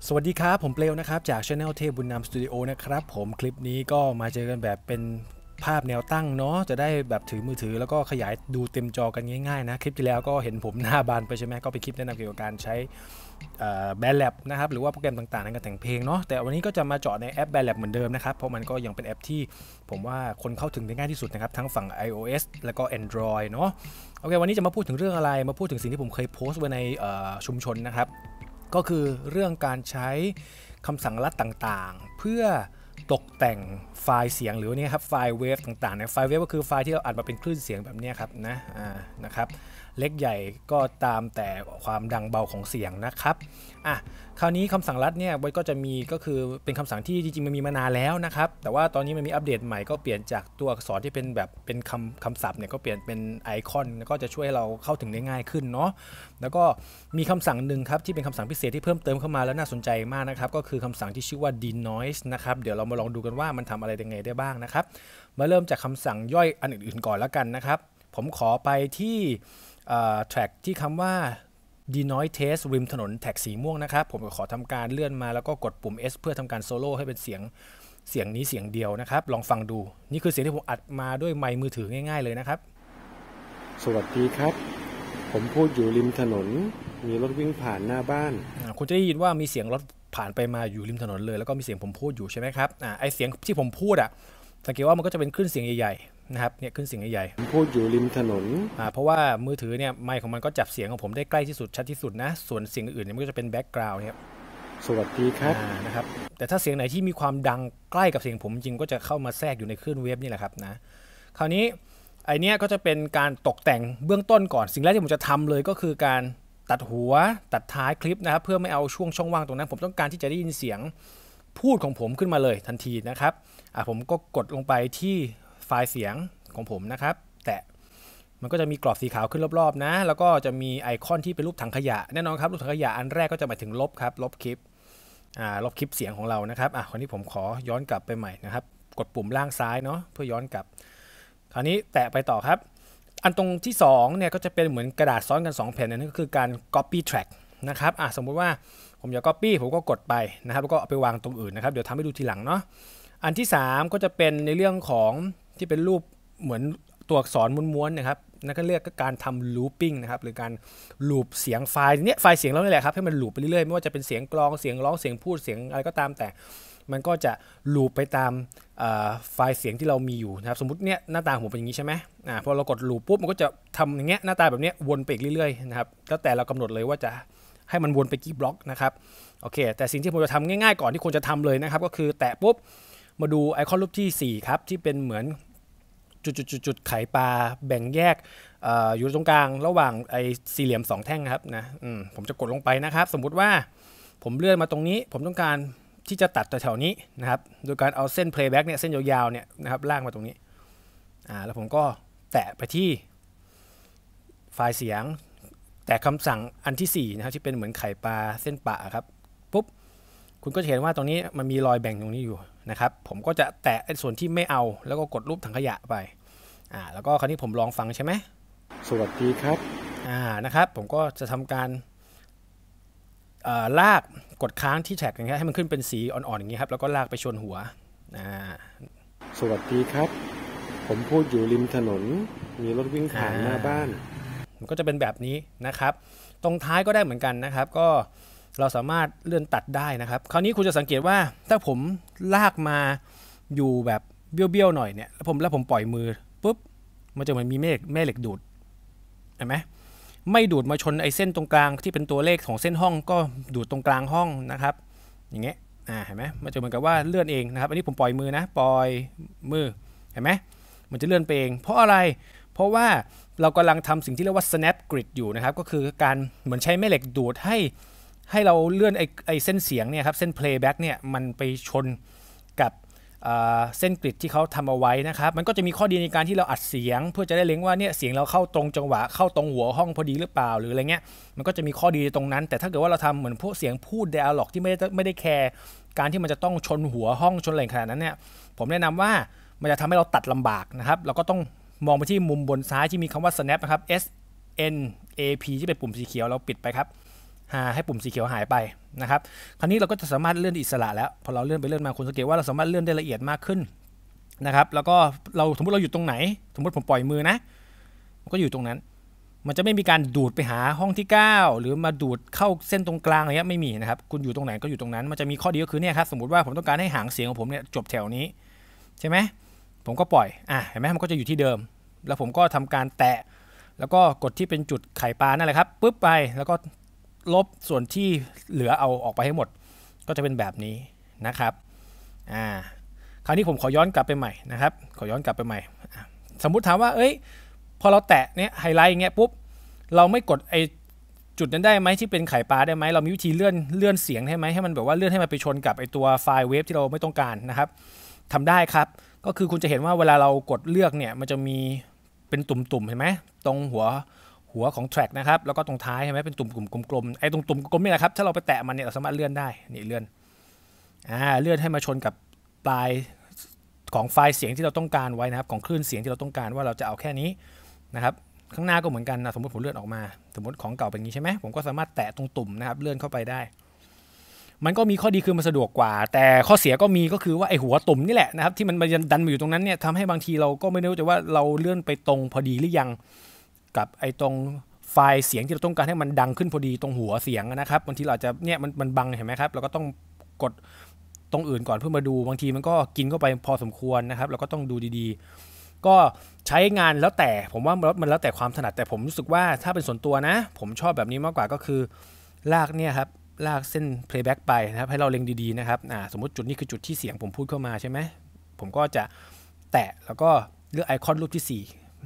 สวัสดีครับผมเปลวนะครับจาก Channel เทพบุญนำสตูดิโอนะครับผมคลิปนี้ก็มาเจอกันแบบเป็นภาพแนวตั้งเนาะจะได้แบบถือมือถือแล้วก็ขยายดูเต็มจอกันง่ายๆนะคลิปที่แล้วก็เห็นผมหน้าบานไปใช่ไหมก็เป็นคลิปแนะนำเกี่ยวกับการใช้แบนด์แลบนะครับหรือว่าโปรแกรมต่างๆในการแต่งเพลงเนาะแต่วันนี้ก็จะมาเจาะในแอปแบนด์แลบเหมือนเดิมนะครับเพราะมันก็ยังเป็นแอปที่ผมว่าคนเข้าถึงได้ง่ายที่สุดนะครับทั้งฝั่ง iOS แล้วก็ Android เนาะโอเควันนี้จะมาพูดถึงเรื่องอะไรมาพูดถึงสิ่งที่ผมเคยโพสต์ไว้ในชุมชนนะครับก็คือเรื่องการใช้คำสั่งลัดต่างๆเพื่อตกแต่งไฟล์เสียงหรือเนี่ยครับไฟล์เวฟต่างๆเนี่ยไฟล์เวฟก็คือไฟล์ที่เราอัดมาเป็นคลื่นเสียงแบบนี้ครับนะครับเล็กใหญ่ก็ตามแต่ความดังเบาของเสียงนะครับคราวนี้คำสั่งลัดเนี่ยก็จะมีก็คือเป็นคำสั่งที่จริงๆมันมีมานานแล้วนะครับแต่ว่าตอนนี้มันมีอัปเดตใหม่ก็เปลี่ยนจากตัวอักษรที่เป็นแบบเป็นคำศัพท์เนี่ยก็เปลี่ยนเป็นไอคอนก็จะช่วยให้เราเข้าถึงได้ง่ายขึ้นเนาะแล้วก็มีคำสั่งหนึ่งครับที่เป็นคำสั่งพิเศษที่เพิ่มเติมเข้ามาแล้วน่าสนใจมากนะครับก็คือคำสั่งที่ชื่อว่า denoise นะครับเดี๋ยวเรามาลองดูกันว่ามันทำอะไรยังไงได้บ้างนะครับมาเริ่มจากคำสั่งย่อยอันอื่นๆก่อนแล้วกันนะครับผมขอไปที่track ที่คำว่า denoise test ริมถนนแท็กสีม่วงนะครับผมขอทำการเลื่อนมาแล้วก็กดปุ่ม S เพื่อทำการโซโล่ให้เป็นเสียงนี้เสียงเดียวนะครับลองฟังดูนี่คือเสียงที่ผมอัดมาด้วยไมค์มือถือง่ายๆเลยนะครับสวัสดีครับผมพูดอยู่ริมถนนมีรถวิ่งผ่านหน้าบ้านคุณจะได้ยินว่ามีเสียงรถผ่านไปมาอยู่ริมถนนเลยแล้วก็มีเสียงผมพูดอยู่ใช่ไหมครับไอเสียงที่ผมพูดสังเกตว่ามันก็จะเป็นคลื่นเสียงใหญ่ๆนะครับเนี่ยคลื่นเสียงใหญ่ผมพูดอยู่ริมถนนเพราะว่ามือถือเนี่ยไมค์ของมันก็จับเสียงของผมได้ใกล้ที่สุดชัดที่สุดนะส่วนเสียงอื่นเนี่ยมันก็จะเป็นแบ็กกราวด์เนี่ยสวัสดีครับนะครับแต่ถ้าเสียงไหนที่มีความดังใกล้กับเสียงผมจริงก็จะเข้ามาแทรกอยู่ในคลื่นเวฟนี่แหละครับนะคราวนี้ไอเนี้ยก็จะเป็นการตกแต่งเบื้องต้นก่อนสิ่งแรกที่ผมจะทำเลยก็คือการตัดหัวตัดท้ายคลิปนะครับเพื่อไม่เอาช่องว่างตรงนั้นผมต้องการที่จะได้ยินเสียงพูดของผมขึ้นมาเลยทันทีนะครับผมก็กดลงไปที่ไฟล์เสียงของผมนะครับแต่มันก็จะมีกรอบสีขาวขึ้นรอบๆนะแล้วก็จะมีไอคอนที่เป็นรูปถังขยะแน่นอนครับรูปถังขยะอันแรกก็จะหมายถึงลบครับลบคลิปเสียงของเรานะครับคราวนี้ผมขอย้อนกลับไปใหม่นะครับกดปุ่มล่างซ้ายเนาะเพื่อย้อนกลับคราวนี้แตะไปต่อครับอันตรงที่2เนี่ยก็จะเป็นเหมือนกระดาษซ้อนกัน2แผ่นนั่นก็คือการ copy track นะครับสมมุติว่าผมอยาก copy ผมก็กดไปนะครับแล้วก็เอาไปวางตรงอื่นนะครับเดี๋ยวทำให้ดูทีหลังเนาะอันที่3ก็จะเป็นในเรื่องของที่เป็นรูปเหมือนตัวอักษรม้วนๆนะครับนั่นก็เรียกการทำ looping นะครับหรือการลูปเสียงไฟล์เนี้ยไฟล์เสียงเราเนี่ยแหละครับให้มันลูปไปเรื่อยๆไม่ว่าจะเป็นเสียงกลองเสียงร้องเสียงพูดเสียงอะไรก็ตามแต่มันก็จะลูปไปตามไฟล์เสียงที่เรามีอยู่นะครับสมมติเนี่ยหน้าตาผมเป็นอย่างนี้ใช่ไหมพอเรากดลูปปุ๊บมันก็จะทำอย่างเงี้ยหน้าตาแบบนี้วนไปอีกเรื่อยๆนะครับแล้วแต่เรากำหนดเลยว่าจะให้มันวนไปกี่บล็อกนะครับโอเคแต่สิ่งที่ผมจะทำง่ายๆก่อนที่ควรจะทำเลยนะครับก็คือแตะปุ๊บมาดูไอคอนรูปที่4ครับที่เป็นเหมือนจุดไขปลาแบ่งแยกอยู่ตรงกลางระหว่างไอ้สี่เหลี่ยม2แท่งครับนะผมจะกดลงไปนะครับสมมุติว่าผมเลื่อนมาตรงนี้ผมต้องการที่จะตัดแถวนี้นะครับโดยการเอาเส้น playback เนี่ยเส้นยาวๆเนี่ยนะครับลากมาตรงนี้แล้วผมก็แตะไปที่ไฟล์เสียงแต่คำสั่งอันที่4นะครับที่เป็นเหมือนไข่ปลาเส้นปะครับปุ๊บคุณก็จะเห็นว่าตรงนี้มันมีรอยแบ่งตรงนี้อยู่นะครับผมก็จะแตะส่วนที่ไม่เอาแล้วก็กดรูปถังขยะไปแล้วก็คราวนี้ผมลองฟังใช่ไหมสวัสดีครับนะครับผมก็จะทำการลากกดค้างที่แท็กอย่างเงี้ยให้มันขึ้นเป็นสีอ่อนๆอย่างนี้ครับแล้วก็ลากไปชนหัวสวัสดีครับผมพูดอยู่ริมถนนมีรถวิ่งผ่านหน้าบ้านมันก็จะเป็นแบบนี้นะครับตรงท้ายก็ได้เหมือนกันนะครับก็เราสามารถเลื่อนตัดได้นะครับคราวนี้คุณจะสังเกตว่าถ้าผมลากมาอยู่แบบเบี้ยวๆหน่อยเนี่ยแล้วผมปล่อยมือปุ๊บมันจะเหมือนมีแม่เหล็กดูดเห็นไหมไม่ดูดมาชนไอ้เส้นตรงกลางที่เป็นตัวเลขของเส้นห้องก็ดูดตรงกลางห้องนะครับอย่างเงี้ยเห็นไหมมันจะเหมือนกับว่าเลื่อนเองนะครับอันนี้ผมปล่อยมือนะปล่อยมือเห็นไหมมันจะเลื่อนไปเองเพราะอะไรเพราะว่าเรากำลังทำสิ่งที่เรียกว่า snap grid อยู่นะครับก็คือการเหมือนใช้แม่เหล็กดูดให้เราเลื่อนไอ้เส้นเสียงเนี่ยครับเส้น playback เนี่ยมันไปชนกับเส้นกริดที่เขาทำเอาไว้นะครับมันก็จะมีข้อดีในการที่เราอัดเสียงเพื่อจะได้เล็งว่าเนี่ยเสียงเราเข้าตรงจังหวะเข้าตรงหัวห้องพอดีหรือเปล่าหรืออะไรเงี้ยมันก็จะมีข้อดีตรงนั้นแต่ถ้าเกิดว่าเราทำเหมือนพวกเสียงพูด dialog ที่ไม่ได้แคร์การที่มันจะต้องชนหัวห้องชนอะไรขนาดนั้นเนี่ยผมแนะนำว่ามันจะทำให้เราตัดลำบากนะครับเราก็ต้องมองไปที่มุมบนซ้ายที่มีคำว่า snap นะครับ S N A P ที่เป็นปุ่มสีเขียวเราปิดไปครับให้ปุ่มสีเขียวหายไปนะครับคราวนี้เราก็จะสามารถเลื่อนอิสระแล้วพอเราเลื่อนไปเลื่อนมาคุณสังเกตว่าเราสามารถเลื่อนได้ละเอียดมากขึ้นนะครับแล้วก็เราสมมติเราอยู่ตรงไหนสมมติผมปล่อยมือนะมันก็อยู่ตรงนั้นมันจะไม่มีการดูดไปหาห้องที่9หรือมาดูดเข้าเส้นตรงกลางอะไรเงี้ยไม่มีนะครับคุณอยู่ตรงไหนก็อยู่ตรงนั้นมันจะมีข้อดีก็คือเนี่ยครับสมมติว่าผมต้องการให้หางเสียงของผมเนี่ยจบแถวนี้ใช่ไหมผมก็ปล่อยเห็นไหมมันก็จะอยู่ที่เดิมแล้วผมก็ทำการแตะแล้วก็กดที่เป็นจุดไข่ปลานั่นแหละครับปุ๊บไปแล้วก็ลบส่วนที่เหลือเอาออกไปให้หมดก็จะเป็นแบบนี้นะครับคราวนี้ผมขอย้อนกลับไปใหม่นะครับขอย้อนกลับไปใหม่สมมุติถามว่าพอเราแตะเนี่ยไฮไลท์อย่างเงี้ยปุ๊บเราไม่กดไอจุดนั้นได้ไหมที่เป็นไข่ปลาได้ไหมเรามีวิธีเลื่อนเสียงให้ไหมให้มันแบบว่าเลื่อนให้มันไปชนกับไอตัวไฟล์เวฟที่เราไม่ต้องการนะครับทำได้ครับก็คือคุณจะเห็นว่าเวลาเรากดเลือกเนี่ยมันจะมีเป็นตุ่มๆเห็นไหมตรงหัวของแทร็กนะครับแล้วก็ตรงท้ายเห็นไหมเป็นตุ่มกลมๆไอ้ตรงตุ่มกลมนี่แหละครับถ้าเราไปแตะมันเนี่ยเราสามารถเลื่อนได้นี่เลื่อนให้มาชนกับปลายของไฟล์เสียงที่เราต้องการไว้นะครับของคลื่นเสียงที่เราต้องการว่าเราจะเอาแค่นี้นะครับข้างหน้าก็เหมือนกันนะสมมติผมเลื่อนออกมาสมมติของเก่าเป็นอย่างนี้ใช่ไหมผมก็สามารถแตะตรงตุ่มนะครับเลื่อนเข้าไปได้มันก็มีข้อดีคือมันสะดวกกว่าแต่ข้อเสียก็มีก็คือว่าไอหัวตุ่มนี่แหละนะครับที่มันดันมาอยู่ตรงนั้นเนี่ยทำให้บางทีเราก็ไม่รู้แต่ว่าเราเลื่อนไปตรงพอดีหรือยังกับไอตรงไฟล์เสียงที่เราต้องการให้มันดังขึ้นพอดีตรงหัวเสียงนะครับบางทีเราจะเนี่ยมันบังเห็นไหมครับเราก็ต้องกดตรงอื่นก่อนเพื่อมาดูบางทีมันก็กินเข้าไปพอสมควรนะครับเราก็ต้องดูดีๆก็ใช้งานแล้วแต่ผมว่ามันแล้วแต่ความถนัดแต่ผมรู้สึกว่าถ้าเป็นส่วนตัวนะผมชอบแบบนี้มากกว่าก็คือลากเนี่ยครับลากเส้น playback ไปนะครับให้เราเล็งดีๆนะครับสมมติจุดนี้คือจุดที่เสียงผมพูดเข้ามาใช่ไหมผมก็จะแตะแล้วก็เลือกไอคอนรูปที่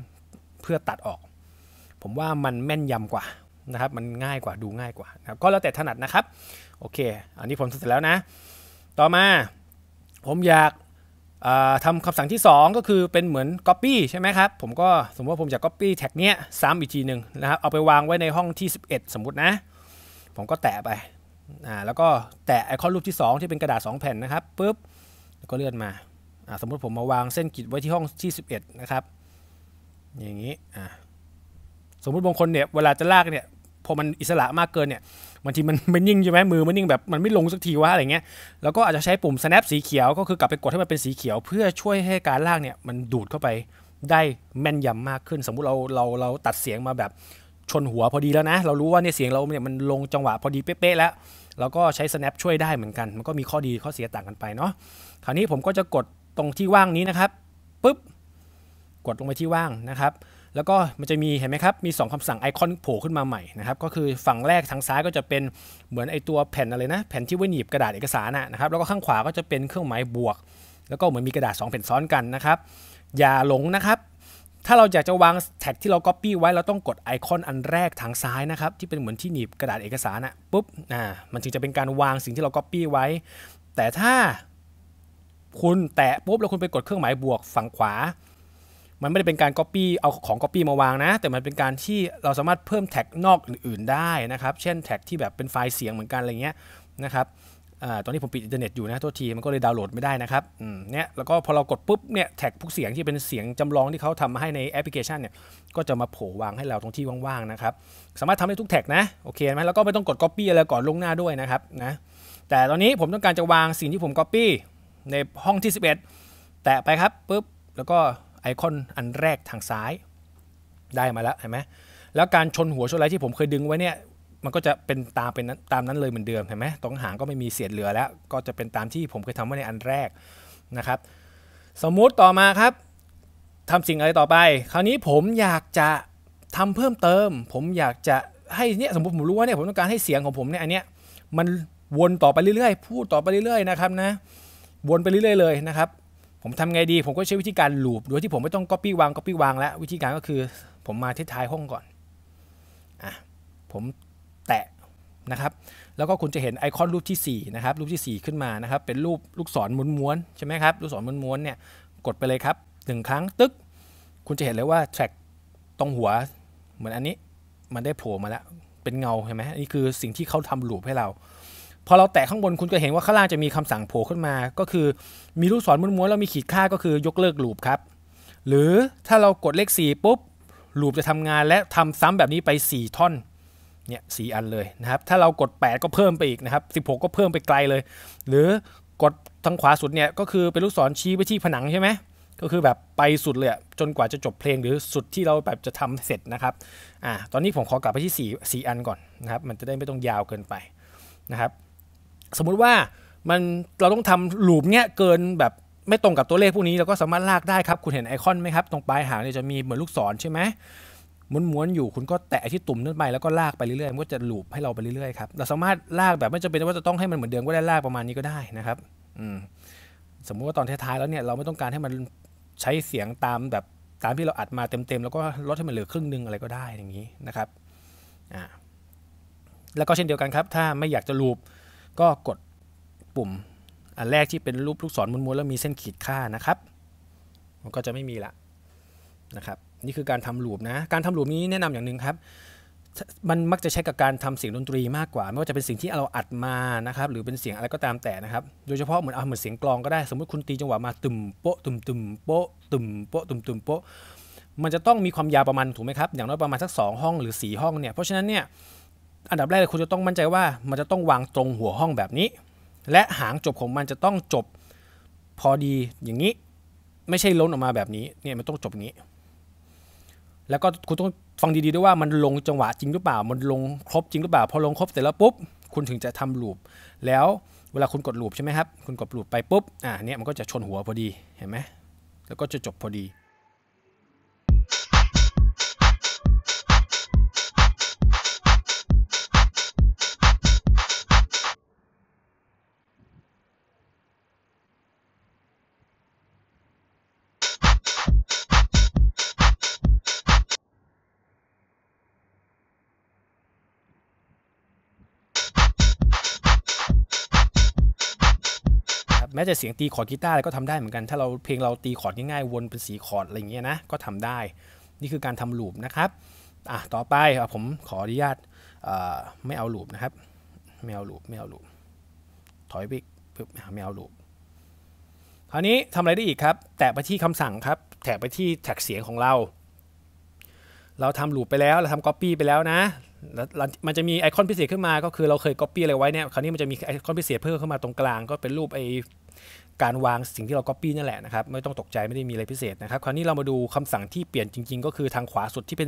4เพื่อตัดออกผมว่ามันแม่นยำกว่านะครับมันง่ายกว่าดูง่ายกว่านะครับก็แล้วแต่ถนัดนะครับโอเคอันนี้ผมเสร็จแล้วนะต่อมาผมอยากทำคำสั่งที่2ก็คือเป็นเหมือน copy ใช่ไหมครับผมก็สมมติว่าผมอยาก copy แท็กเนี้ยซ้ำอีกทีหนึ่งนะครับเอาไปวางไว้ในห้องที่11สมมุตินะผมก็แตะไปแล้วก็แตะไอคอนรูปที่2ที่เป็นกระดาษ2แผ่นนะครับปุ๊บแล้วก็เลื่อนมาสมมุติผมมาวางเส้นกริดไว้ที่ห้องที่11นะครับอย่างนี้สมมุติบางคนเนี่ยเวลาจะลากเนี่ยพอมันอิสระมากเกินเนี่ยบางทีมันนิ่งใช่ไหมมือมันนิ่งแบบมันไม่ลงสักทีวะอะไรเงี้ยแล้วก็อาจจะใช้ปุ่ม snap สีเขียวก็คือกลับไปกดให้มันเป็นสีเขียวเพื่อช่วยให้การลากเนี่ยมันดูดเข้าไปได้แม่นยำมากขึ้นสมมุติเราตัดเสียงมาแบบชนหัวพอดีแล้วนะเรารู้ว่าเนี่ยเสียงเราเนี่ยมันลงจังหวะพอดีเป๊ะๆแล้วเราก็ใช้ snap ช่วยได้เหมือนกันมันก็มีข้อดีข้อเสียต่างกันไปเนาะคราวนี้ผมก็จะกดตรงที่ว่างนี้นะครับปุ๊บกดลงไปที่ว่างนะครับแล้วก็มันจะมีเห็นไหมครับมี2คำสั่งไอคอนโผล่ขึ้นมาใหม่นะครับก็คือฝั่งแรกทางซ้ายก็จะเป็นเหมือนไอตัวแผ่นอะไรนะแผ่นที่ไว้หนีบกระดาษเอกสารนะครับแล้วก็ข้างขวาก็จะเป็นเครื่องหมายบวกแล้วก็เหมือนมีกระดาษ2แผ่นซ้อนกันนะครับอย่าหลงนะครับถ้าเราอยากจะวางแท็กที่เรา Copy ไว้เราต้องกดไอคอนอันแรกทางซ้ายนะครับที่เป็นเหมือนที่หนีบกระดาษเอกสารปุ๊บมันจึงจะเป็นการวางสิ่งที่เรา Copy ไว้แต่ถ้าคุณแตะปุ๊บแล้วคุณไปกดเครื่องหมายบวกฝั่งขวามันไม่ได้เป็นการ Copy เอาของ Copy มาวางนะแต่มันเป็นการที่เราสามารถเพิ่มแท็กนอกอื่นๆได้นะครับเช่นแท็กที่แบบเป็นไฟล์เสียงเหมือนกันอะไรเงี้ยนะครับตอนนี้ผมปิดอินเทอร์เน็ตอยู่นะโทษทีมันก็เลยดาวน์โหลดไม่ได้นะครับเนี่ยแล้วก็พอเรากดปุ๊บเนี่ยแท็กพวกเสียงที่เป็นเสียงจำลองที่เขาทำมาให้ในแอปพลิเคชันเนี่ยก็จะมาโผล่วางให้เราตรงที่ว่างๆนะครับสามารถทำได้ทุกแท็กนะโอเคไหมแล้วก็ไม่ต้องกด Copy อะไรก่อนลงหน้าด้วยนะครับนะแต่ตอนนี้ผมต้องการจะวางสิ่งที่ผม Copy ในห้องที่11แตะไปครับปุ๊บแล้วก็ไอคอนอันแรกทางซ้ายได้มาแล้วเห็นไหมแล้วการชนหัวชนอะไรที่ผมเคยดึงไว้เนี่ยมันก็จะเป็นตามนั้นเลยเหมือนเดิมเห็นไหมตรงหางก็ไม่มีเศษเหลือแล้วก็จะเป็นตามที่ผมเคยทำไว้ในอันแรกนะครับสมมุติต่อมาครับทำสิ่งอะไรต่อไปคราวนี้ผมอยากจะทำเพิ่มเติมผมอยากจะให้เนี่ยสมมติผมรู้ว่าเนี่ยผมต้องการให้เสียงของผมเนี่ยอันเนี้ยมันวนต่อไปเรื่อยๆพูดต่อไปเรื่อยๆนะครับนะวนไปเรื่อยๆเลยนะครับผมทำไงดีผมก็ใช้วิธีการลูปโดยที่ผมไม่ต้อง copy วางแล้ววิธีการก็คือผมมาที่ท้ายห้องก่อนผมแตะนะครับแล้วก็คุณจะเห็นไอคอนรูปที่4นะครับรูปที่4ขึ้นมานะครับเป็นรูปลูกศรม้วนๆใช่ไหมครับลูกศรม้วนๆเนี่ยกดไปเลยครับ1ครั้งตึ๊กคุณจะเห็นเลยว่าแทร็กตรงหัวเหมือนอันนี้มันได้โผล่มาแล้วเป็นเงาเห็นไหมนี่คือสิ่งที่เขาทำลูปให้เราพอเราแตะข้างบนคุณก็เห็นว่าข้างล่างจะมีคำสั่งโผล่ขึ้นมาก็คือมีลูกศรม้วนๆแล้วมีขีดค่าก็คือยกเลิกลูปครับหรือถ้าเรากดเลข4ปุ๊บลูปจะทำงานและทำซ้ำแบบนี้ไป4ท่อนเนี่ย4อันเลยนะครับถ้าเรากด8ก็เพิ่มไปอีกนะครับ16ก็เพิ่มไปไกลเลยหรือกดทางขวาสุดเนี่ยก็คือเป็นลูกศรชี้ไปที่ผนังใช่ไหมก็คือแบบไปสุดเลยจนกว่าจะจบเพลงหรือสุดที่เราแบบจะทำเสร็จนะครับตอนนี้ผมขอกลับไปที่4อันก่อนนะครับมันจะได้ไม่ต้องยาวเกินไปนะครับสมมุติว่าเราต้องทำลูปเนี้ยเกินแบบไม่ตรงกับตัวเลขพวกนี้เราก็สามารถลากได้ครับคุณเห็นไอคอนไหมครับตรงปลายหางเนี่ยจะมีเหมือนลูกศรใช่ไหมม้วนๆอยู่คุณก็แตะที่ตุ่มนั่นไปแล้วก็ลากไปเรื่อยๆมันก็จะลูปให้เราไปเรื่อยๆครับเราสามารถลากแบบไม่จำเป็นว่าจะต้องให้มันเหมือนเดิมก็ได้ลากประมาณนี้ก็ได้นะครับสมมุติว่าตอนท้ายๆแล้วเนี่ยเราไม่ต้องการให้มันใช้เสียงตามที่เราอัดมาเต็มๆแล้วก็ลดให้มันเหลือครึ่งนึงอะไรก็ได้อย่างนี้นะครับแล้วก็เช่นเดียวกันครับถ้าไม่อยากจะลูปก็กดปุ่มอันแรกที่เป็นรูปลูกศรม้วนๆแล้วมีเส้นขีดค่านะครับมันก็จะไม่มีละนะครับนี่คือการทำลูปนะการทำลูปนี้แนะนำอย่างหนึ่งครับมันมักจะใช้กับการทำเสียงดนตรีมากกว่าไม่ว่าจะเป็นสิ่งที่เราอัดมานะครับหรือเป็นเสียงอะไรก็ตามแต่นะครับโดยเฉพาะเหมือนเสียงกลองก็ได้สมมติคุณตีจังหวะมาตึมโป๊ะตึมตึมโป๊ะตึมโป๊ะตึมตึมโป๊ะมันจะต้องมีความยาวประมาณถูกไหมครับอย่างน้อยประมาณสัก2ห้องหรือ4ห้องเนี่ยเพราะฉะนั้นเนี่ยอันดับแรกเลยคุณจะต้องมั่นใจว่ามันจะต้องวางตรงหัวห้องแบบนี้และหางจบของมันจะต้องจบพอดีอย่างนี้ไม่ใช่ล้นออกมาแบบนี้เนี่ยมันต้องจบอย่างนี้แล้วก็คุณต้องฟังดีๆด้วยว่ามันลงจังหวะจริงหรือเปล่ามันลงครบจริงหรือเปล่าพอลงครบเสร็จแล้วปุ๊บคุณถึงจะทำลูปแล้วเวลาคุณกดลูปใช่ไหมครับคุณกดลูปไปปุ๊บเนี่ยมันก็จะชนหัวพอดีเห็นไหมแล้วก็จะจบพอดีแม้แต่เสียงตีคอร์ดกีตาร์อะไรก็ทำได้เหมือนกันถ้าเราเพลงเราตีคอร์ดง่ายๆวนเป็น4คอร์ดอะไรอย่างเงี้ยนะก็ทำได้นี่คือการทำลูปนะครับต่อไปผมขออนุญาตไม่เอาลูปนะครับไม่เอาลูปถอยไปปึ๊บไม่เอาลูปคราวนี้ทำอะไรได้อีกครับแตะไปที่คำสั่งครับแตะไปที่แท็กเสียงของเราทำลูปไปแล้วเราทำ copy ไปแล้วนะแล้วมันจะมีไอคอนพิเศษขึ้นมาก็คือเราเคย copy อะไรไว้เนี่ยคราวนี้มันจะมีไอคอนพิเศษเพิ่มขึ้นมาตรงกลางก็เป็นรูปการวางสิ่งที่เรา copy นั่นแหละนะครับไม่ต้องตกใจไม่ได้มีอะไรพิเศษนะครับคราวนี้เรามาดูคำสั่งที่เปลี่ยนจริงๆก็คือทางขวาสุดที่เป็น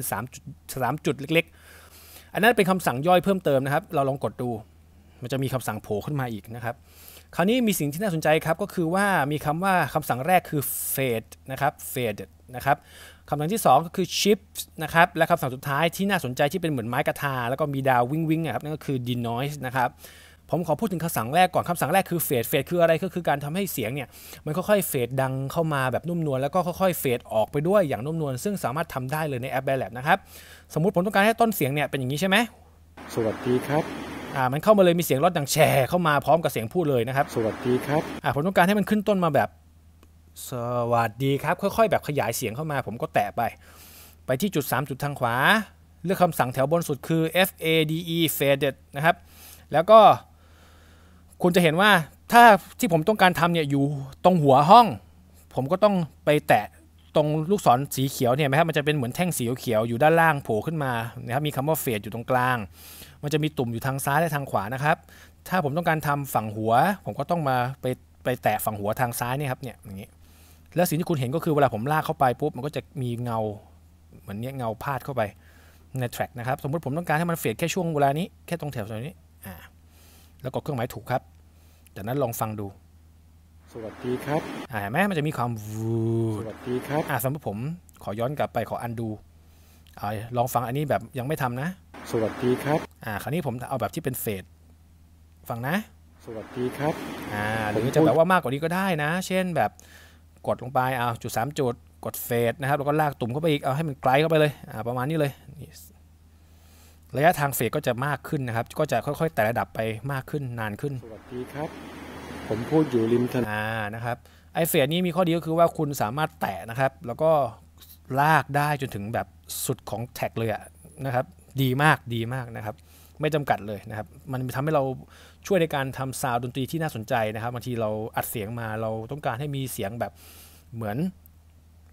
3จุดเล็กๆอันนั้นเป็นคำสั่งย่อยเพิ่มเติมนะครับเราลองกดดูมันจะมีคำสั่งโผล่ขึ้นมาอีกนะครับคราวนี้มีสิ่งที่น่าสนใจครับก็คือว่ามีคำสั่งแรกคือ fade นะครับ fade นะครับคำสั่งที่2ก็คือ shift นะครับและคำสั่งสุดท้ายที่น่าสนใจที่เป็นเหมือนไม้กระทาแล้วก็มีดาววิ่งนะครับนั่นก็คือ denoise นะครับผมขอพูดถึงคำสั่งแรกก่อนคำสั่งแรกคือ fade คืออะไรก็คือการทำให้เสียงเนี่ยมันค่อยๆ fade ดังเข้ามาแบบนุ่มนวลแล้วก็ค่อยๆ fade ออกไปด้วยอย่างนุ่มนวลซึ่งสามารถทำได้เลยในแอป Bandlab นะครับสมมุติผมต้องการให้ต้นเสียงเนี่ยเป็นอย่างนี้ใช่ไหมสวัสดีครับมันเข้ามาเลยมีเสียงรถดังแชร์เข้ามาพร้อมกับเสียงพูดเลยนะครับสวัสดีครับผมต้องการให้มันขึ้นต้นมาแบบสวัสดีครับค่อยๆแบบขยายเสียงเข้ามาผมก็แตะไปที่จุด3จุดทางขวาเลือกคำสั่งแถวบนสุดคือ fade faded นะครับแล้วก็คุณจะเห็นว่าถ้าที่ผมต้องการทำเนี่ยอยู่ตรงหัวห้องผมก็ต้องไปแตะตรงลูกศรสีเขียวเนี่ยไหมครับมันจะเป็นเหมือนแท่งสีเขียวอยู่ด้านล่างโผล่ขึ้นมานะครับมีคำว่า fade อยู่ตรงกลางมันจะมีตุ่มอยู่ทางซ้ายและทางขวานะครับถ้าผมต้องการทำฝั่งหัวผมก็ต้องมาไปแตะฝั่งหัวทางซ้ายเนี่ยครับเนี่ยอย่างนี้แล้วสิ่งที่คุณเห็นก็คือเวลาผมลากเข้าไปปุ๊บมันก็จะมีเงาเหมือนเนี้ยเงาพาดเข้าไปในแทร็กนะครับสมมติผมต้องการให้มันเฟดแค่ช่วงเวลานี้แค่ตรงแถวนี้แล้วกดเครื่องหมายถูกครับจากนั้นลองฟังดูสวัสดีครับเห็นไหมมันจะมีความสวัสดีครับสมมติผมขอย้อนกลับไปขออันดูลองฟังอันนี้แบบยังไม่ทำนะสวัสดีครับคราวนี้ผมเอาแบบที่เป็นเฟดฟังนะสวัสดีครับหรือจะแบบว่ามากกว่านี้ก็ได้นะเช่นแบบกดลงไปจุด3จุดกดเฟดนะครับแล้วก็ลากตุ่มเข้าไปอีกเอาให้มันไกลเข้าไปเลยประมาณนี้เลยระยะทางเฟดก็จะมากขึ้นนะครับก็จะค่อยๆแต่ระดับไปมากขึ้นนานขึ้นสวัสดีครับผมพูดอยู่ริมถนนนะครับไอเฟดนี้มีข้อดีก็คือว่าคุณสามารถแตะนะครับแล้วก็ลากได้จนถึงแบบสุดของแท็กเลยนะครับดีมากนะครับไม่จำกัดเลยนะครับมันทำให้เราช่วยในการทำซาวด์ดนตรีที่น่าสนใจนะครับบางทีเราอัดเสียงมาเราต้องการให้มีเสียงแบบเหมือน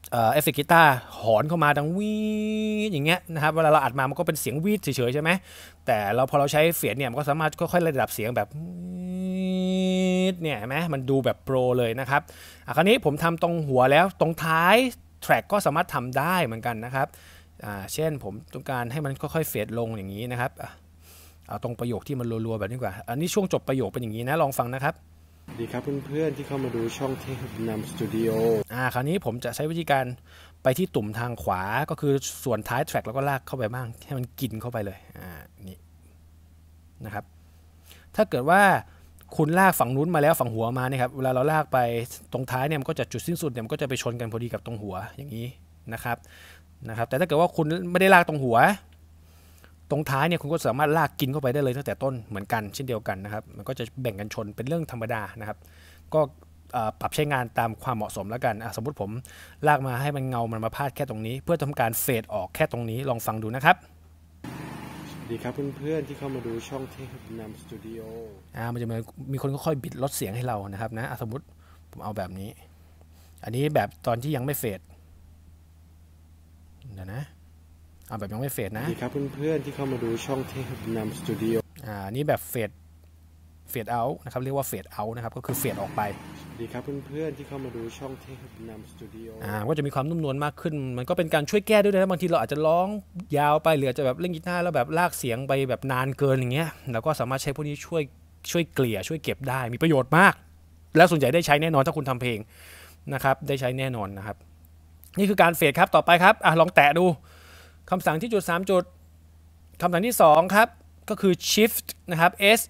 เอฟเฟกต์กีตาร์หอนเข้ามาดังวีดอย่างเงี้ยนะครับเวลาเราอัดมามันก็เป็นเสียงวีดเฉยๆใช่ไหมแต่พอเราใช้เฟดเนี่ยมันก็สามารถค่อยๆระดับเสียงแบบเนี่ยเห็นไหมมันดูแบบโปรเลยนะครับคราวนี้ผมทำตรงหัวแล้วตรงท้ายแทร็กก็สามารถทำได้เหมือนกันนะครับเช่นผมต้องการให้มันค่อยๆเฟดลงอย่างนี้นะครับเอาตรงประโยคที่มันรัวๆแบบนี้กว่าอันนี้ช่วงจบประโยคเป็นอย่างนี้นะลองฟังนะครับสวัสดีครับเพื่อนๆที่เข้ามาดูช่องเทพบุญนำสตูดิโอคราวนี้ผมจะใช้วิธีการไปที่ตุ่มทางขวาก็คือส่วนท้ายแทร็กแล้วก็ลากเข้าไปบ้างให้มันกินเข้าไปเลยนี่นะครับถ้าเกิดว่าคุณลากฝั่งนู้นมาแล้วฝั่งหัวมาเนี่ยครับเวลาเราลากไปตรงท้ายเนี่ยมันก็จะจุดสิ้นสุดเนี่ยมันก็จะไปชนกันพอดีกับตรงหัวอย่างนี้นะครับแต่ถ้าเกิดว่าคุณไม่ได้ลากตรงหัวตรงท้ายเนี่ยคุณก็สามารถลากกินเข้าไปได้เลยตั้งแต่ต้นเหมือนกันเช่นเดียวกันนะครับมันก็จะแบ่งกันชนเป็นเรื่องธรรมดานะครับก็ปรับใช้งานตามความเหมาะสมแล้วกันสมมุติผมลากมาให้มันเงามันมาพาดแค่ตรงนี้เพื่อทำการเฟดออกแค่ตรงนี้ลองฟังดูนะครับสวัสดีครับเพื่อนๆที่เข้ามาดูช่องเทพบุญนำสตูดิโอมันจะมีคนค่อยๆบิดลดเสียงให้เรานะครับนะสมมุติผมเอาแบบนี้อันนี้แบบตอนที่ยังไม่เฟดเดี๋ยวนะเอาแบบยังไม่เฟดนะสวัสดีครับเพื่อนๆที่เข้ามาดูช่องเทพบุญนำสตูดิโอนี่แบบเฟดเอาท์นะครับเรียกว่าเฟดเอาท์นะครับก็คือเฟดออกไปสวัสดีครับเพื่อนๆที่เข้ามาดูช่องเทพบุญนำสตูดิโอก็จะมีความนุ่มนวลมากขึ้นมันก็เป็นการช่วยแก้ด้วยนะบางทีเราอาจจะร้องยาวไปหรือจะแบบเล่นกีตาร์แล้วแบบลากเสียงไปแบบนานเกินอย่างเงี้ยเราก็สามารถใช้พวกนี้ช่วยเกลี่ยช่วยเก็บได้มีประโยชน์มากแล้วส่วนใหญ่ได้ใช้แน่นอนถ้าคุณทำเพลงนะครับได้ใช้แน่นอนนะครับนี่คือการเฟดครับต่อไปครับลองแตะดูคำสั่งที่จุด3จุดคำสั่งที่2ครับก็คือ shift นะครับ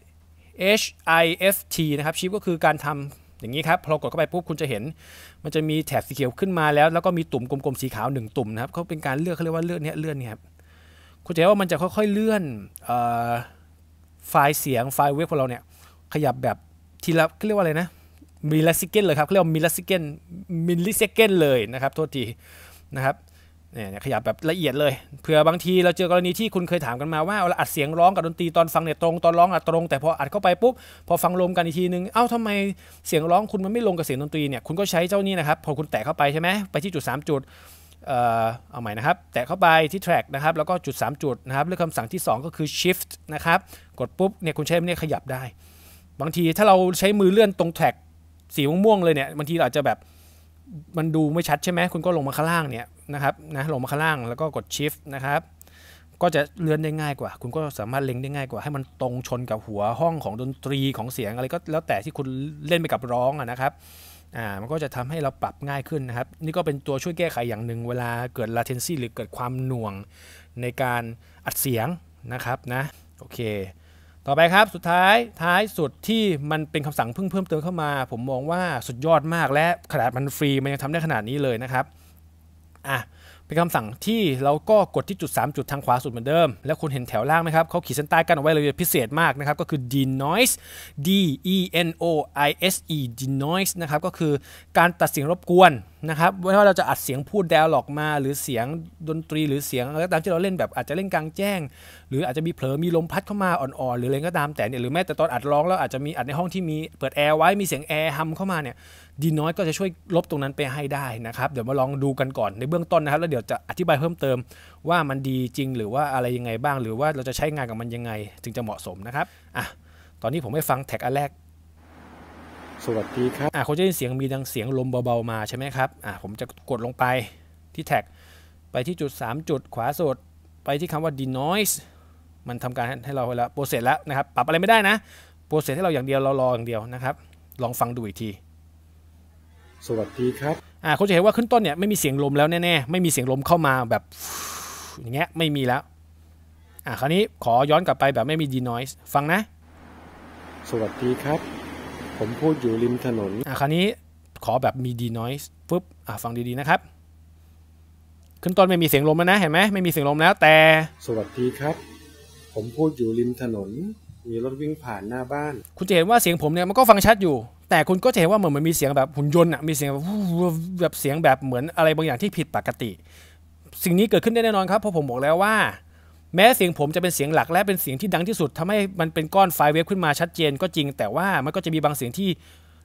shift นะครับ shift ก็คือการทำอย่างนี้ครับพอกดเข้าไปปุ๊บคุณจะเห็นมันจะมีแถบสีเขียวขึ้นมาแล้วก็มีตุ่มกลมๆสีขาว1ตุ่มนะครับเขาเป็นการเลือกเขาเรียกว่าเลื่อนเนี่ยครับคุณจะเห็นว่ามันจะค่อยๆเลื่อนไฟล์เสียงไฟล์เวฟของเราเนี่ยขยับแบบทีละเรียกว่าอะไรนะมิลลิเซคันด์เลยครับเรียกว่ามิลลิเซคันด์เลยนะครับโทษทีนะครับเนี่ยขยับแบบละเอียดเลยเผื่อบางทีเราเจอกรณีที่คุณเคยถามกันมาว่าเราอัดเสียงร้องกับดนตรีตอนฟังเนี่ยตรงตอนร้องตรงแต่พออัดเข้าไปปุ๊บพอฟังรวมกันอีกทีนึงทำไมเสียงร้องคุณมันไม่ลงกับเสียงดนตรีเนี่ยคุณก็ใช้เจ้านี้นะครับพอคุณแตะเข้าไปใช่ไหมไปที่จุด3จุดเอาใหม่นะครับแตะเข้าไปที่ track นะครับแล้วก็จุด3จุดนะครับเลือกคำสั่งที่2ก็คือ shift นะครับกดปุ๊บเนี่ยคุณใช้เนี่ยขยับได้บางทีถ้าเราใช้มือเลื่อนตรง track สีม่วงๆเลยเนี่ยบางทีเราอาจจะแบบมันดูไม่ชัดใช่ไหมคุณก็ลงมาข้างล่างเนี่ยนะครับลงมาข้างล่างแล้วก็กด shift นะครับก็จะเลื่อนได้ง่ายกว่าคุณก็สามารถเล็งได้ง่ายกว่าให้มันตรงชนกับหัวห้องของดนตรีของเสียงอะไรก็แล้วแต่ที่คุณเล่นไปกับร้องนะครับมันก็จะทำให้เราปรับง่ายขึ้นนะครับนี่ก็เป็นตัวช่วยแก้ไขอย่างหนึ่งเวลาเกิด latency หรือเกิดความหน่วงในการอัดเสียงนะครับนะโอเคต่อไปครับสุดท้ายสุดที่มันเป็นคำสั่งเพิ่มเติมเข้ามาผมมองว่าสุดยอดมากและขนาดมันฟรีมันยังทำได้ขนาดนี้เลยนะครับเป็นคำสั่งที่เราก็กดที่จุด3จุดทางขวาสุดเหมือนเดิมแล้วคุณเห็นแถวล่างไหมครับเขาขีดเส้นใต้กันเอาไว้เลยพิเศษมากนะครับก็คือ denoise denoise นะครับก็คือการตัดเสียงรบกวนนะครับไม่ว่าเราจะอัดเสียงพูด dialog มาหรือเสียงดนตรีหรือเสียงอะไรก็ตามที่เราเล่นแบบอาจจะเล่นกลางแจ้งหรืออาจจะมีเผลอมีลมพัดเข้ามาอ่อนๆหรืออะไรก็ตามแต่เนี่ยหรือแม้แต่ตอนอัดร้องแล้วอาจจะมีอัดในห้องที่มีเปิดแอร์ไว้มีเสียงแอร์ฮัมเข้ามาเนี่ยdenoise ก็จะช่วยลบตรงนั้นไปให้ได้นะครับเดี๋ยวมาลองดูกันก่อนในเบื้องต้นนะครับแล้วเดี๋ยวจะอธิบายเพิ่มเติมว่ามันดีจริงหรือว่าอะไรยังไงบ้างหรือว่าเราจะใช้งานกับมันยังไงถึงจะเหมาะสมนะครับตอนนี้ผมให้ฟังแท็กอันแรกสวัสดีครับเขาจะได้ยินเสียงมีดังเสียงลมเบาๆมาใช่ไหมครับผมจะกดลงไปที่แท็กไปที่จุด3จุดขวาสุดไปที่คำว่า denoise มันทำการให้เราแล้วโปรเซสแล้วนะครับปรับอะไรไม่ได้นะโปรเซสให้เราอย่างเดียวเรารออย่างเดียวนะครับลองฟังดูอีกทีสวัสดีครับเขาจะเห็นว่าขึ้นต้นเนี่ยไม่มีเสียงลมแล้วแน่ๆไม่มีเสียงลมเข้ามาแบบอย่างเงี้ยไม่มีแล้วคราวนี้ขอย้อนกลับไปแบบไม่มี denoise ฟังนะสวัสดีครับผมพูดอยู่ริมถนนคราวนี้ขอแบบมี denoise ปุ๊บฟังดีๆนะครับขึ้นต้นไม่มีเสียงลมแล้วนะเห็นไหมไม่มีเสียงลมแล้วแต่สวัสดีครับผมพูดอยู่ริมถนนมีรถวิ่งผ่านหน้าบ้านคุณจะเห็นว่าเสียงผมเนี่ยมันก็ฟังชัดอยู่แต่คุณก็จะเห็นว่าเหมือนมันมีเสียงแบบหุ่นยนต์มีเสียงแบบเสียงแบบเหมือนอะไรบางอย่างที่ผิดปกติสิ่งนี้เกิดขึ้นได้แน่นอนครับเพราะผมบอกแล้วว่าแม้เสียงผมจะเป็นเสียงหลักและเป็นเสียงที่ดังที่สุดทำให้มันเป็นก้อนไฟล์เวฟขึ้นมาชัดเจนก็จริงแต่ว่ามันก็จะมีบางเสียงที่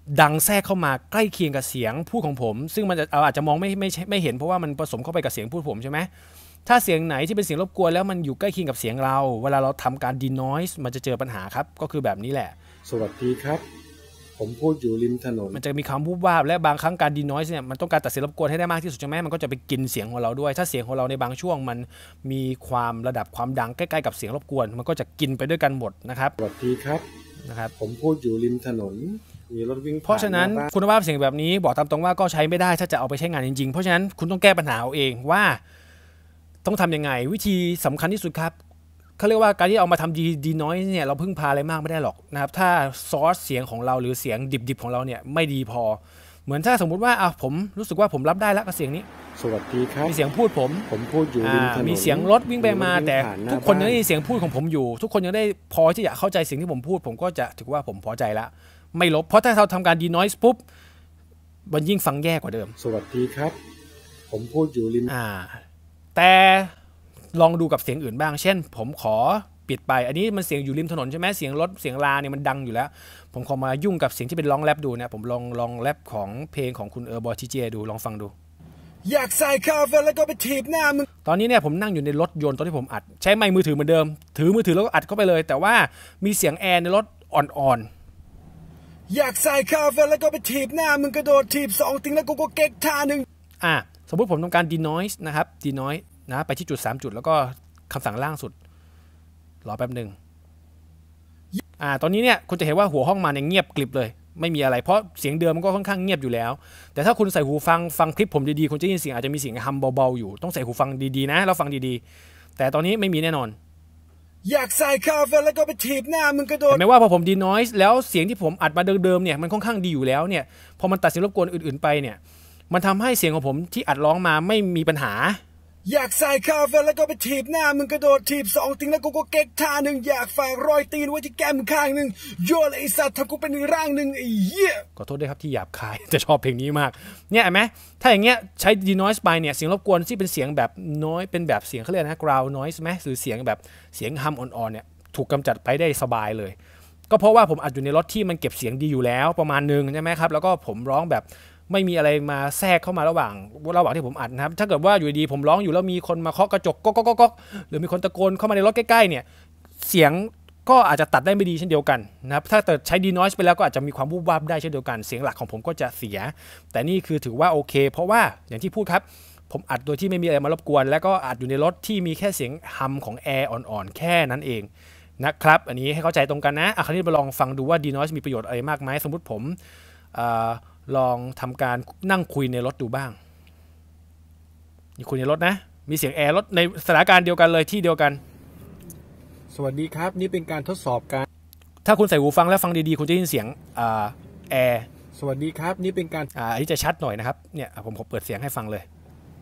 ดังแทรกเข้ามาใกล้เคียงกับเสียงพูดของผมซึ่งมันจะอาจจะมองไม่เห็นเพราะว่ามันผสมเข้าไปกับเสียงพูดผมใช่ไหมถ้าเสียงไหนที่เป็นเสียงรบกวนแล้วมันอยู่ใกล้เคียงกับเสียงเราเวลาเราทำการ denoise มันจะเจอปัญหาครับก็คือแบบนี้แหละสวัสดีครับผมพูดอยู่ริมถนนมันจะมีคำวูบวาบและบางครั้งการ denoise เนี่ยมันต้องการตัดเสียงรบกวนให้ได้มากที่สุดใช่ไหมมันก็จะไปกินเสียงของเราด้วยถ้าเสียงของเราในบางช่วงมันมีความระดับความดังใกล้ๆกับเสียงรบกวนมันก็จะกินไปด้วยกันหมดนะครับสวัสดีครับนะครับผมพูดอยู่ริมถนนมีรถวิ่งเพราะฉะนั้นคุณภาพเสียงแบบนี้บอกตามตรงว่าก็ใช้ไม่ได้ถ้าจะเอาไปใช้งานจริงๆเพราะฉะนั้นคุณต้องแก้ปัญหาเอาเองว่าต้องทำยังไงวิธีสำคัญที่สุดครับเขาเรียกว่าการที่เอามาทำดีน้อยเนี่ยเราพึ่งพาอะไรมากไม่ได้หรอกนะครับถ้าซอร์สเสียงของเราหรือเสียงดิบๆของเราเนี่ยไม่ดีพอเหมือนถ้าสมมุติว่าผมรู้สึกว่าผมรับได้แล้วกับเสียงนี้สวัสดีครับมีเสียงพูดผมพูดอยู่ริมถนนมีเสียงรถวิ่งไปมาแต่ทุกคนยังได้ยินเสียงพูดของผมอยู่ทุกคนยังได้พอที่จะเข้าใจเสียงที่ผมพูดผมก็จะถือว่าผมพอใจละไม่ลบเพราะถ้าเราทำการดีนอยส์ปุ๊บมันยิ่งฟังแย่กว่าเดิมสวัสดีครับผมพูดอยู่ริมแต่ลองดูกับเสียงอื่นบ้างเช่นผมขอปิดไปอันนี้มันเสียงอยู่ริมถนนใช่ไหมเสียงรถเสียงลาเนี่ยมันดังอยู่แล้วผมขอมายุ่งกับเสียงที่เป็นร้องแรปดูเนี่ยผมลองแรปของเพลงของคุณบอยทีเจดูลองฟังดูอยากใส่คาเฟ่แล้วก็ไปถีบหน้ามึงตอนนี้เนี่ยผมนั่งอยู่ในรถยนต์ตอนที่ผมอัดใช้ไมค์มือถือเหมือนเดิมถือมือถือแล้วก็อัดเข้าไปเลยแต่ว่ามีเสียงแอร์ในรถอ่อนอยากใส่คาเฟ่แล้วก็ไปถีบหน้ามึงกระโดดถีบ2ติงแล้วกูก็เก๊กท่านึงสมมติผมต้องการ denoise นะครับ denoise นะไปที่จุด3จุดแล้วก็คำสั่งล่างสุดรอแป๊บหนึ่งตอนนี้เนี่ยคุณจะเห็นว่าหัวห้องมาเนี่ยเงียบกริบเลยไม่มีอะไรเพราะเสียงเดิมมันก็ค่อนข้างเงียบอยู่แล้วแต่ถ้าคุณใส่หูฟังคลิปผมดีๆคุณจะได้ยินเสียงอาจจะมีเสียงฮัมเบาๆอยู่ต้องใส่หูฟังดีๆนะแล้วฟังดีๆแต่ตอนนี้ไม่มีแน่นอนอยากใส่คาเฟ่แล้วก็ไปถีบหน้ามึงกระโดดไม่ว่าพอผม denoise แล้วเสียงที่ผมอัดมาเดิมๆเนี่ยมันค่อนข้างดีอยู่แล้วเนี่ยพอมันตัดเสียงรบกวนอื่นๆไปเนี่ยมันทำให้เสียงของผมที่อัดร้องมาไม่มีปัญหาอยากใส่คาเฟ่แล้วก็ไปถีบหน้ามึงกระโดดถีบ2ติงแล้วกูก็เก๊กท่านึงอยากฝากรอยตีนไว้ที่แก้มข้างนึงโยนไอสัตว์ทำกูเป็นร่างนึงไอ้เหี้ยขอโทษด้วยครับที่หยาบคายจะชอบเพลงนี้มากเนี่ยเห็นไหมถ้าอย่างเงี้ยใช้ denoise ไปเนี่ยเสียงรบกวนที่เป็นเสียงแบบน้อยเป็นแบบเสียงเขาเรียกนะ ground noise ไหมหรือเสียงแบบเสียงฮัมอ่อนๆเนี่ยถูกกำจัดไปได้สบายเลยก็เพราะว่าผมอัดอยู่ในรถที่มันเก็บเสียงดีอยู่แล้วประมาณนึงใช่ไหมครับแล้วก็ผมร้องแบบไม่มีอะไรมาแทรกเข้ามาระหว่างที่ผมอัดนะครับถ้าเกิดว่าอยู่ดีผมร้องอยู่แล้วมีคนมาเคาะกระจกก๊อกหรือมีคนตะโกนเข้ามาในรถใกล้ๆเนี่ยเสียงก็อาจจะตัดได้ไม่ดีเช่นเดียวกันนะครับถ้าใช้ denoise ไปแล้วก็อาจจะมีความวูบวาบได้เช่นเดียวกันเสียงหลักของผมก็จะเสียแต่นี่คือถือว่าโอเคเพราะว่าอย่างที่พูดครับผมอัดโดยที่ไม่มีอะไรมารบกวนแล้วก็อัดอยู่ในรถที่มีแค่เสียงฮัมของแอร์อ่อนๆแค่นั้นเองนะครับอันนี้ให้เข้าใจตรงกันนะคราวนี้มาลองฟังดูว่า denoise มีประโยชน์อะไรมากไหมสมมุติผมลองทำการนั่งคุยในรถดูบ้างนี่คุยในรถนะมีเสียงแอร์รถในสถานการณ์เดียวกันเลยที่เดียวกันสวัสดีครับนี่เป็นการทดสอบการถ้าคุณใส่หูฟังแล้วฟังดีๆคุณจะได้ยินเสียงแอร์สวัสดีครับนี่เป็นการอันนี้จะชัดหน่อยนะครับเนี่ยผมเปิดเสียงให้ฟังเลย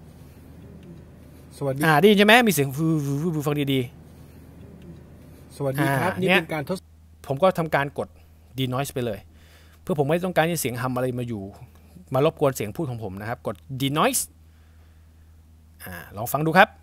สวัสดีได้ยินใช่ไหมมีเสียงฟังดีๆสวัสดีครับนี่เป็นการทดผมก็ทำการกด denoise ไปเลยเพื่อผมไม่ต้องการให้เสียงฮัมอะไรมารบกวนเสียงพูดของผมนะครับกด denoise ลองฟังดูครับ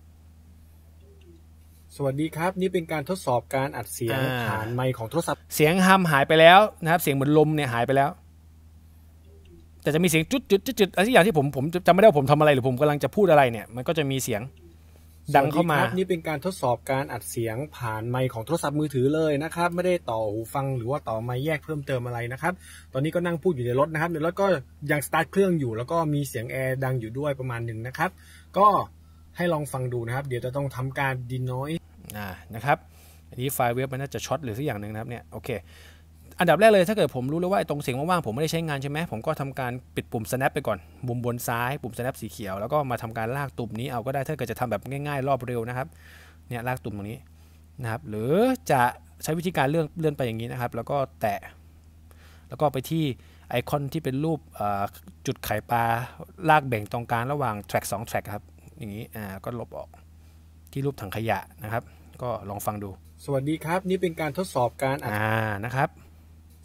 สวัสดีครับนี่เป็นการทดสอบการอัดเสียงผ่านไมค์ของโทรศัพท์เสียงฮัมหายไปแล้วนะครับเสียงเหมือนลมเนี่ยหายไปแล้วแต่จะมีเสียงจุดอะไรอย่างที่ผมจำไม่ได้ว่าผมทำอะไรหรือผมกำลังจะพูดอะไรเนี่ยมันก็จะมีเสียงดังเข้ามานี่เป็นการทดสอบการอัดเสียงผ่านไมค์ของโทรศัพท์มือถือเลยนะครับไม่ได้ต่อหูฟังหรือว่าต่อไมค์แยกเพิ่มเติมอะไรนะครับตอนนี้ก็นั่งพูดอยู่ในรถนะครับในรถก็ยังสตาร์ทเครื่องอยู่แล้วก็มีเสียงแอร์ดังอยู่ด้วยประมาณหนึ่งนะครับก็ให้ลองฟังดูนะครับเดี๋ยวจะต้องทำการ denoise นะครับอันนี้ไฟล์เว็บมันน่าจะช็อตหรือสักอย่างหนึ่งนะครับเนี่ยโอเคอันดับแรกเลยถ้าเกิดผมรู้แล้วว่าตรงเสียงว่างๆผมไม่ได้ใช้งานใช่ไหมผมก็ทำการปิดปุ่ม snap ไปก่อนมุมบนซ้ายปุ่ม snap สีเขียวแล้วก็มาทำการลากตุ่มนี้เอาก็ได้ถ้าเกิดจะทำแบบง่ายๆรอบเร็วนะครับเนี่ยลากตุ่มตรงนี้นะครับหรือจะใช้วิธีการเลื่อนไปอย่างนี้นะครับแล้วก็แตะแล้วก็ไปที่ไอคอนที่เป็นรูปจุดไข่ปลาลากแบ่งตรงกลางระหว่าง track 2 track ครับอย่างนี้ก็ลบออกที่รูปถังขยะนะครับก็ลองฟังดูสวัสดีครับนี่เป็นการทดสอบการนะครับ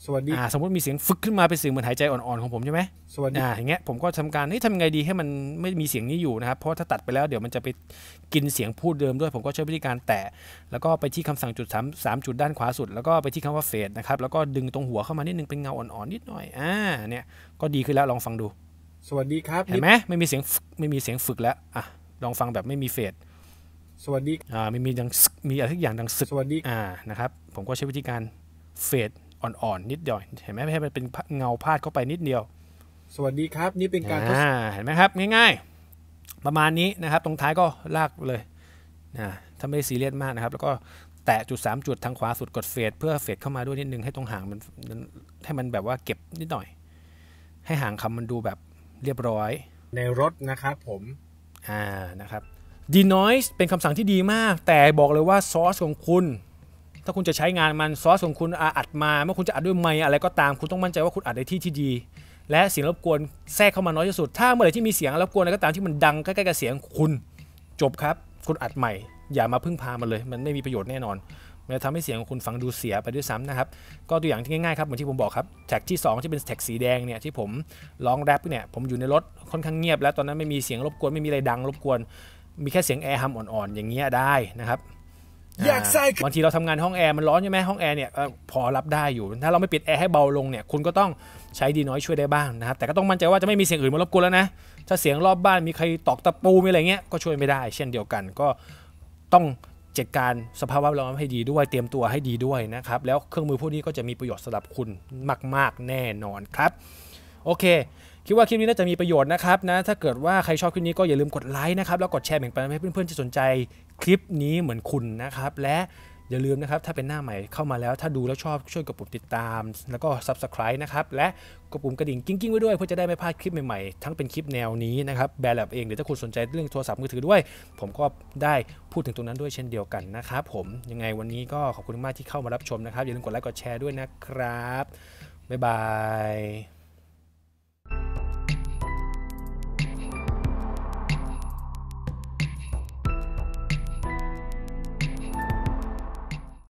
สวัสดีสมมติมีเสียงฟึกขึ้นมาเป็นเสียงเหมือนหายใจอ่อนๆของผมใช่ไหมสวัสดีอย่างเงี้ยผมก็ทำการทำยังไงดีให้มันไม่มีเสียงนี้อยู่นะครับเพราะถ้าตัดไปแล้วเดี๋ยวมันจะไปกินเสียงพูดเดิมด้วยผมก็ใช้วิธีการแตะแล้วก็ไปที่คำสั่งจุด3จุดด้านขวาสุดแล้วก็ไปที่คำว่าเฟดนะครับแล้วก็ดึงตรงหัวเข้ามานิดนึงเป็นเงาอ่อนๆนิดหน่อยเนี่ยก็ดีขึ้นแล้วลองฟังดูสวัสดีครับเห็นไหมไม่มีเสียงฝึกแล้วลองฟังแบบไม่มีเฟดสวัสดีไม่มีดังมีอะไรทุกอย่างดังสึกสวัสดีนะครับผมก็ใช้วิธีการเฟดอ่อนๆนิดเดียวเห็นไหมให้มันเป็นเงาพาดเข้าไปนิดเดียวสวัสดีครับนี่เป็นการเห็นไหมครับง่ายๆประมาณนี้นะครับตรงท้ายก็ลากเลยถ้าไม่ซีเรียสมากนะครับแล้วก็แตะจุด3จุดทางขวาสุดกดเฟดเพื่อเฟดเข้ามาด้วยนิดนึงให้ตรงหางมันให้มันแบบว่าเก็บนิดหน่อยให้หางคำมันดูแบบเรียบร้อยในรถนะครับผมนะครับdenoise เป็นคำสั่งที่ดีมากแต่บอกเลยว่าซอสของคุณถ้าคุณจะใช้งานมันซอสของคุณอัดมาเมื่อคุณจะอัดด้วยไมค์อะไรก็ตามคุณต้องมั่นใจว่าคุณอัดในที่ที่ดีและเสียงรบกวนแทรกเข้ามาน้อยที่สุดถ้าเมื่อไหร่ที่มีเสียงรบกวนอะไรก็ตามที่มันดังใกล้ๆกับเสียงคุณจบครับคุณอัดใหม่อย่ามาพึ่งพามันเลยมันไม่มีประโยชน์แน่นอนมันจะทำให้เสียงของคุณฟังดูเสียไปด้วยซ้ำนะครับก็ตัวอย่างที่ง่ายๆครับเหมือนที่ผมบอกครับแท็กที่2ที่เป็นแท็กสีแดงเนี่ยที่ผมร้องแรปเนี่ยผมอยู่ในรถค่อนข้างเงียบแล้วตอนนั้นไม่มีเสียงรบกวนไม่มีอะไรดังรบกวนมีแค่เสียงแอร์ฮัมอ่อนๆอย่างเงี้ยได้นะครับบางทีเราทำงานห้องแอร์มันร้อนใช่ไหมห้องแอร์เนี่ยพอรับได้อยู่ถ้าเราไม่ปิดแอร์ให้เบาลงเนี่ยคุณก็ต้องใช้ดีน้อยช่วยได้บ้างนะครับแต่ก็ต้องมั่นใจว่าจะไม่มีเสียงอื่นมารบกวนแล้วนะถ้าเสียงรอบบ้านมีใครตอกตะปูมีอะไรเงี้ยก็ช่วยไม่ได้เช่นเดียวกันก็ต้องจัดการสภาพแวดล้อมให้ดีด้วยเตรียมตัวให้ดีด้วยนะครับแล้วเครื่องมือพวกนี้ก็จะมีประโยชน์สำหรับคุณมากๆแน่นอนครับโอเคคิดว่าคลิปนี้น่าจะมีประโยชน์นะครับนะถ้าเกิดว่าใครชอบคลิปนี้ก็อย่าลืมกดไลค์นะครับแล้วกดแชร์แบ่งปันให้เพื่อนๆที่สนใจคลิปนี้เหมือนคุณนะครับและอย่าลืมนะครับถ้าเป็นหน้าใหม่เข้ามาแล้วถ้าดูแล้วชอบช่วยกดปุ่มติดตามแล้วก็ Subscribe นะครับและกดปุ่มกระดิ่งกิ้งๆไว้ด้วยเพื่อจะได้ไม่พลาดคลิปใหม่ๆทั้งเป็นคลิปแนวนี้นะครับแบร์แลบเองหรือถ้าคุณสนใจเรื่องโทรศัพท์มือถือด้วยผมก็ได้พูดถึงตรงนั้นด้วยเช่นเดียวกันนะครับผมยังไงวันนี้ก็ขอบคุณมากที่เข้ามารับชมนะครับอย่าลืมกดไลค์กดแชร์ด้วยนะครับบ๊ายบาย